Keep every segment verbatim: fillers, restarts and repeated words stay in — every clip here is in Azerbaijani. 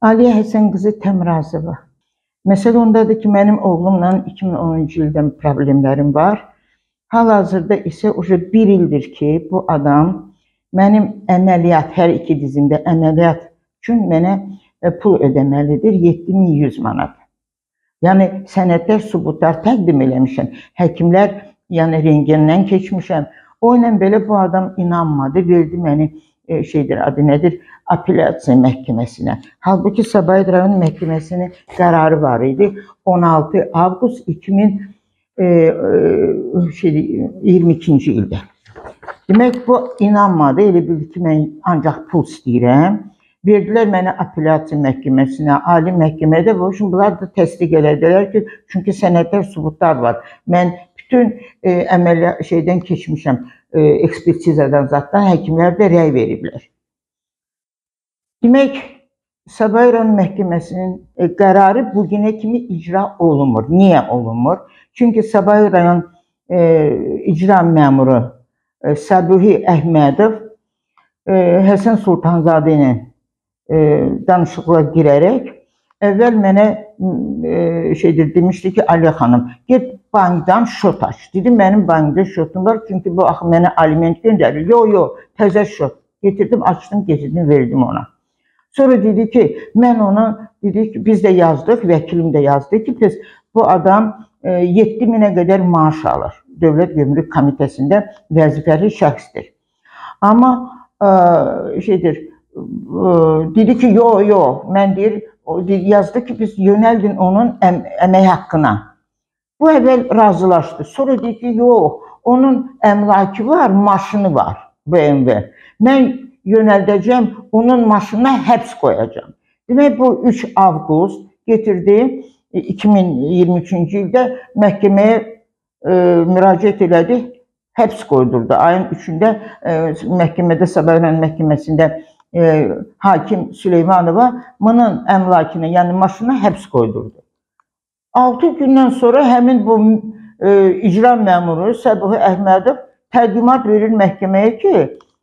Aliyə Həsən qızı Təmrazova. Məsələ ondadır ki, mənim oğlumla iki min onuncu ildən problemlərim var. Hal-hazırda isə uca bir ildir ki, bu adam mənim əməliyyat, hər iki dizimdə əməliyyat üçün mənə pul ödəməlidir, yeddi min yüz manat. Yəni, sənədlər, subutlar təqdim eləmişəm. Həkimlər, yəni rentgendən keçmişəm. O ilə belə bu adam inanmadı, verdi məni e, şeydir, adı nədir, apellyasiya məhkəməsinə. Halbuki Sabah rayon məhkəməsinin qərarı var idi. on altı avqust iki min iyirmi ikinci ildə. Demək, bu inanmadı, elə bildi ki, mən ancaq pul istəyirəm. Verdilər mənə apellyasiya məhkəməsinə, ali məhkəmədə, bu üçün bunlar da təsdiq elədilər ki, çünki sənədlər, subutlar var. Mən bütün e, əməliyyat şeydən keçmişəm, e, ekspertizadan zatdan, həkimlər də rəy veriblər. Demək, Sabah rayon məhkəməsinin e, qərarı bugünə kimi icra olunmur. Niyə olunmur? Çünki Sabah rayon e, icra məmuru e, Səbuhi Əhmədov e, Həsən Sultanzadə ilə e, danışıqlar girərək əvvəl mənə e, şeydir, demişdi ki, Aliyə xanım, get bankdan şot aç. Dedim, mənim bankda şotum var, çünki bu axı mənə aliment göndərir. Yo, yo, təzə şot. Getirdim, açdım, getirdim, verdim ona. Sonra dedi ki, mən ona, dedik ki, biz də yazdıq, vəkilim də yazdı ki, biz, bu adam e, yeddi minə qədər maaş alır. Dövlət Gömrük Komitəsində vəzifəli şəxsdir. Amma e, şeydir, e, dedi ki, yo, yo, mən deyir, yazdı ki, biz yöneldin onun əm, əmək haqqına. Bu əvvəl razılaşdı. Sonra dedi ki, yox, onun əmlakı var, maşını var, B M W. Mən yönəldəcəm, onun maşınına həbs qoyacam. Demək, bu üç avqust getirdi, iki min iyirmi üçüncü ildə məhkəməyə e, müraciət elədi, həbs qoydurdu. Ayın üçündə e, məhkəmədə, Sabah rayon məhkəməsində e, hakim Süleymanova bunun əmlakına, yəni maşına həbs qoydurdu. altı gündən sonra həmin bu e, icra məmuru Səbuhi Əhmədov təqdimat verir məhkəməyə ki,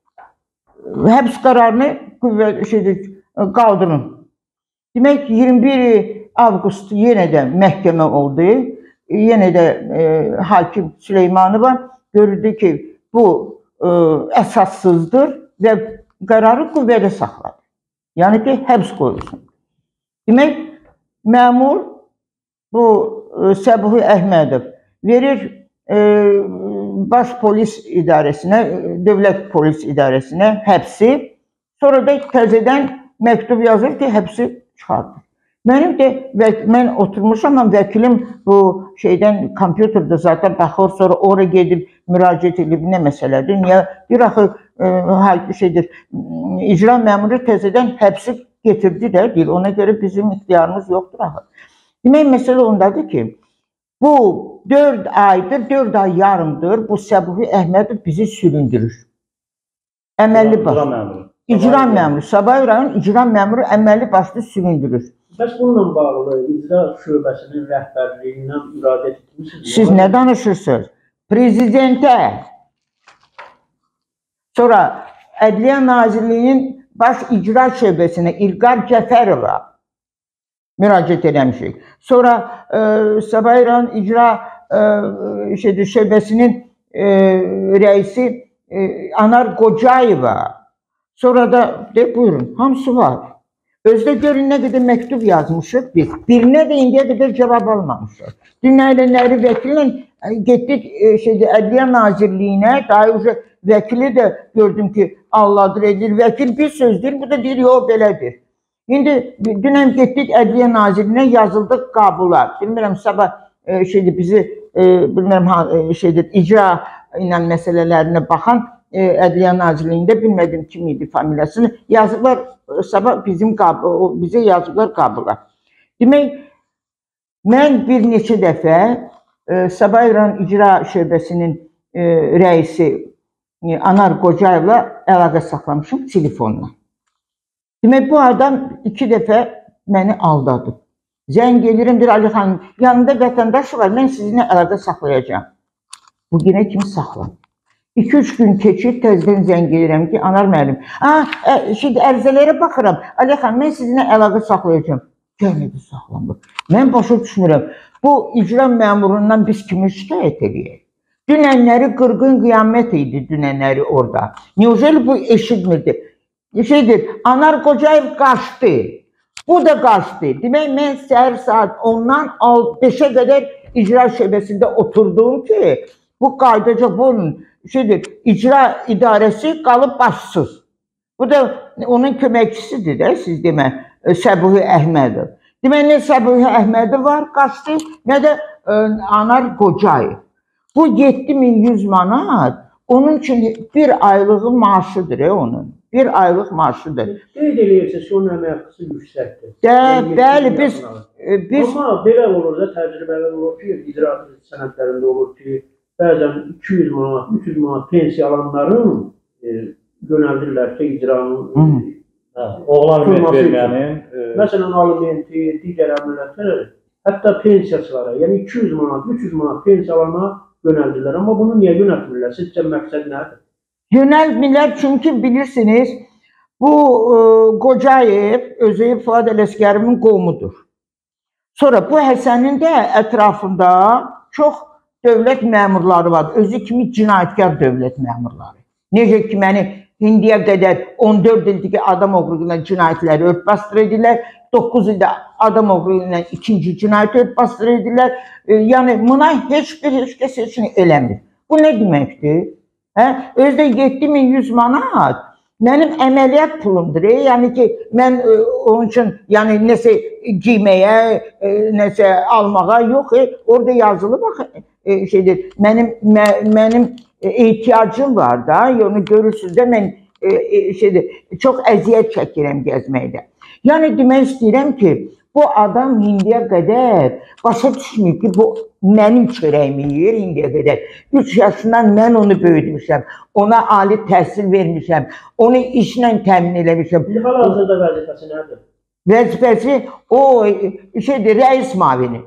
həbs qərarını şeydir, qaldırın. Demək, iyirmi bir avqust yenə də məhkəmə oldu. Yenə də e, hakim Süleymanova görüldü ki, bu e, əsassızdır və qərarı qüvvədə saxladı. Yəni ki, həbs qoyulsun. Demək, məmur bu e, Səbuhi Əhmədov verir e, baş polis idarəsinə, dövlət polis idarəsinə həbsi, sonra da təzədən məktub yazır ki, həbsi çıxardır. Mənim də, mən oturmuşam, amma vəkilim bu şeydən, kompüterdə zaten baxır, sonra oraya gedib müraciət edib, nə məsələdir? Niyə? Bir axı, e, şeydir, icra məmuru təzədən həbsi getirdi də, deyil, ona görə bizim ixtiyarımız yoxdur axı. Demək, məsələ ondadır ki, bu dörd aydır, dörd ay yarımdır, bu Səbuhi Əhmədov bizi süründürür. Əməlli başlı. İcra məmuru, Sabah rayon icra məmuru əməlli başlı süründürür. Bəs bununla bağlı icra şöbəsinin rəhbərliyindən müraciət etmişsiniz? Siz nə danışırsınız? Prezidentə, sonra Ədliyyə Nazirliyinin baş icra şöbəsinə İlqar Cəfərova müraciət eləmişik. Sonra e, Sabah rayon icra e, şeydir, şöbəsinin e, rəisi e, Anar Qocayeva. Sonra da, de, buyurun, hamısı var. Özdə görün nə qədər məktub yazmışıq biz. Birinə də indiyə qədər cavab almamışıq. Dünəylələri vəkillə getdik e, şeydir, Ədliyyə Nazirliyinə, daha önce vəkili də gördüm ki, Allahdır edir. Vəkil bir sözdür, bu da deyir, yox, belədir. İndi dünən getdik Ədliyyə Nazirliyinə, yazıldıq qabula. Bilmirəm, sabah e, şeydir, bizi e, bilmirəm, şeydir, icra ilə məsələlərinə baxan e, Ədliyyə Nazirliyində bilmədim kim idi familiyasını. Yazıblar, sabah bizim qabı, bizə yazıblar qabula. Demək, mən bir neçə dəfə e, Sabah rayon icra şöbəsinin e, rəisi e, Anar Qocayevlə əlaqə saxlamışım telefonla. Demək, bu adam iki dəfə məni aldadı. Zəng gelirim, bir Ali xanım, yanında vətəndaş var, mən sizinlə əlaqə saxlayacağım. Bugünə kimi saxlam. iki üç gün keçir, təzədən zəng edirəm ki, Anar müəllim, ha, ə, şimdi ərizələrə baxıram, Ali xanım, mən sizinlə əlaqə saxlayacağım. Gəlmədi saxlanmır. Mən başa düşmürəm. Bu icra məmurundan biz kimi şikayət edəyik? Dünənləri qırğın qiyamət idi, dünənləri orada. Neujeli bu eşitmirdi? Şeydir, Anar Qocayev qaçdı. Bu da qaçdı. Demək, mən səhər saat ondan beşə qədər icra şöbəsində oturdum ki, bu qaydacaq bunun şeydir, icra idarəsi qalıb başsız. Bu da onun köməkçisidir də, siz demə, Səbuhi Əhmədov. Demək, nə Səbuhi Əhmədov var, qaçdı, nə də ə, Anar Qocayev. Bu yeddi min yüz manat onun üçün bir aylığı maaşıdır e, onun. Bir aylıq maaşıdır. Qeyd edirsiniz ki, onun əmək haqqısı yüksəkdir. Də, bəli, biz, biz... Amma belə olur da, təcrübələr olur ki, icra sənədlərində olur ki, bəzən iki yüz manat, üç yüz manat pensiya alanların e, yönəldirlər ki, icranın oğlan verməyənin... Məsələn, alimenti, digər əmrlərdə, hətta pensiyaçılara, yəni iki yüz manat, üç yüz manat pensiya alana yönəldirlər. Amma bunu niyə yönəltmirlər? Sizcə məqsəd nədir? Yönəltmirlər çünki bilirsiniz, bu e, Qocayev özü Fuad Ələsgərimin qohumudur. Sonra bu Həsənin də ətrafında çox dövlət məmurları var. Özü kimi cinayətkar dövlət məmurları. Necə ki, məni indiyə qədər on dörd ildir ki, adam oğruluğuna cinayətləri örtbasdır edirlər. doqquz ildə adam oğruluğuna ikinci cinayəti örtbasdır edirlər. E, yəni, buna heç bir heç kəs heç nə eləmir. Bu nə deməkdir? Hə? Özdə yeddi min yüz manat mənim əməliyyat pulumdur. E? Yəni ki, mən e, onun üçün yəni, nəsə giyməyə, e, nəsə almağa yox. E? Orada yazılı bax, e, şeydir, mənim, mə, mənim ehtiyacım var da, onu görürsünüz də mən e, şeydir, çox əziyyət çəkirəm gəzməkdə. Yəni demək istəyirəm ki, bu adam indiyə qədər başa düşmür ki, bu mənim çörəyimi yiyir indiyə qədər. üç yaşından mən onu böyütmüşəm, ona ali təhsil vermişəm, onu işlə təmin eləmişəm. Hal-hazırda vəzifəsi nədir? Vəzifəsi o şeydir, rəis mavini.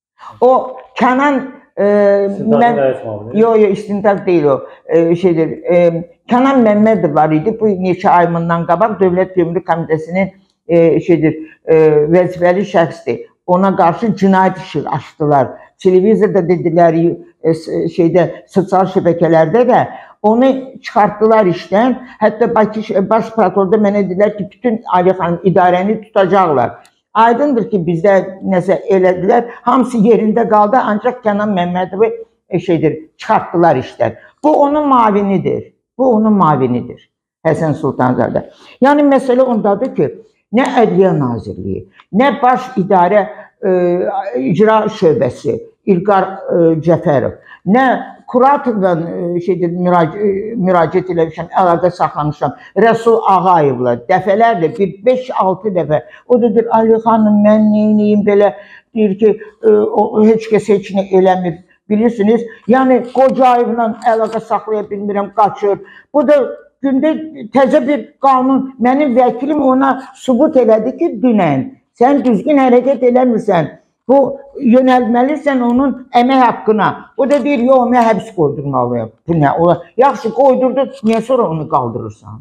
O Kənan e, İstintaq rəis mavini? Yox, yox, istintaq deyil o. E, şeydir, e, Kənan Məmmədov var idi, bu neçə ay bundan qabaq Dövlət Gömrük Komitəsinin E, şeydir, e, vəzifəli şəxsdir. Ona qarşı cinayət işi açdılar. Televizorda dedilər, e, şeydə, sosial şəbəkələrdə də onu çıxartdılar işdən. Hətta Bakı Baş Prokurorda mənə dedilər ki, bütün Ali xanım idarəni tutacaqlar. Aydındır ki, bizdə nəsə elədilər. Hamısı yerində qaldı, ancaq Kənan Məmmədovu e, şeydir, çıxartdılar işdən. Bu onun mavinidir. Bu onun mavinidir. Həsən Sultanzadə. Yəni, məsələ ondadır ki, nə Ədliyyə Nazirliyi, nə Baş İdarə e, İcra Şöbəsi, İlqar e, Cəfərov, nə kuratordan e, şeydir, mürac müraciət eləmişəm, əlaqə saxlamışam, Rəsul Ağayevlə, dəfələrlə, bir beş altı dəfə. O da deyir, Ali xanım, mən neyiniyim belə, deyir ki, e, o, heç kəs heç nə eləmir. Bilirsiniz, yəni Qocayevlə əlaqə saxlaya bilmirəm, qaçır. Bu da gündə təzə bir qanun, mənim vəkilim ona sübut elədi ki, dünən sən düzgün hərəkət eləmirsən, bu yönəlməlisən onun əmək haqqına. O da deyir, yox, mən həbs qoydurmalıyım. Bu nə olar? Yaxşı, qoydurdu, niyə sonra onu qaldırırsan?